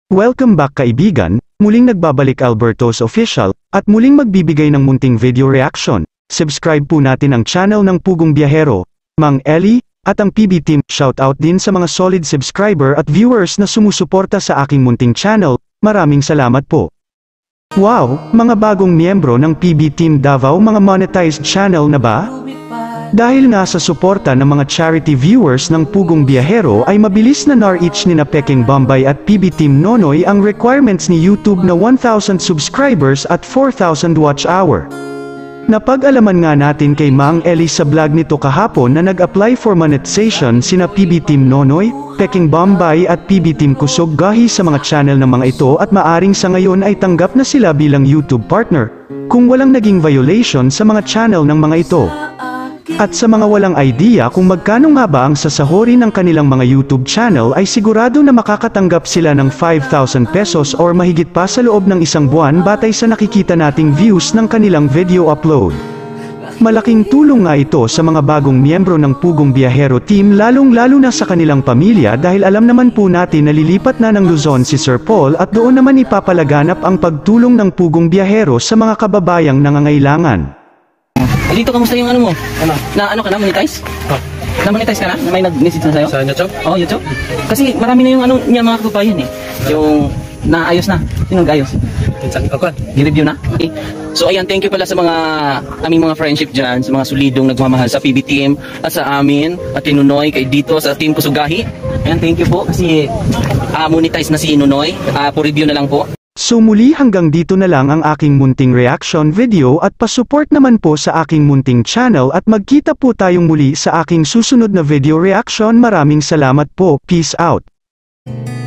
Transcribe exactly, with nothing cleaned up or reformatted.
Welcome back kaibigan, muling nagbabalik Alberto's Official, at muling magbibigay ng munting video reaction. Subscribe po natin ang channel ng Pugong Biyahero, Mang Eli, at ang P B Team. Shoutout din sa mga solid subscriber at viewers na sumusuporta sa aking munting channel, maraming salamat po. Wow, mga bagong miyembro ng P B Team Davao, mga monetized channel na ba? Dahil nga sa suporta ng mga charity viewers ng Pugong Biyahero ay mabilis na na-reach ni na Peking Bombay at P B Team Nonoy ang requirements ni YouTube na one thousand subscribers at four thousand watch hour. Napag-alaman nga natin kay Mang Eli sa vlog nito kahapon na nag-apply for monetization sina P B Team Nonoy, Peking Bombay at P B Team Kusog gahi sa mga channel ng mga ito at maaring sa ngayon ay tanggap na sila bilang YouTube partner, kung walang naging violation sa mga channel ng mga ito. At sa mga walang idea kung magkano nga ba ang sasahurin ng kanilang mga YouTube channel ay sigurado na makakatanggap sila ng five thousand pesos or mahigit pa sa loob ng isang buwan batay sa nakikita nating views ng kanilang video upload. Malaking tulong nga ito sa mga bagong miyembro ng Pugong Biyahero team lalong-lalo na sa kanilang pamilya dahil alam naman po natin na lilipat na ng Luzon si Sir Paul at doon naman ipapalaganap ang pagtulong ng Pugong Biyahero sa mga kababayang nangangailangan. Dito, kamusta yung ano mo? Ano? Na ano ka na, monetize? Oh. Na-monetize ka na? Na may nag-message na sa'yo? Sa YouTube? Oo, oh, YouTube. Kasi marami na yung ano niya mga kababayan eh. Yung naayos na. Sino nag-ayos? Kinsan ka ko. I-review na? Okay. So ayan, thank you pala sa mga aming mga friendship dyan, sa mga solidong nagmamahal sa P B Team, at sa amin, at Nunoy, kay dito sa Team Kusugahi. Ayan, thank you po kasi uh, monetize na si Nunoy. Uh, po review na lang po. So muli hanggang dito na lang ang aking munting reaction video at pasupport naman po sa aking munting channel at magkita po tayong muli sa aking susunod na video reaction. Maraming salamat po, peace out.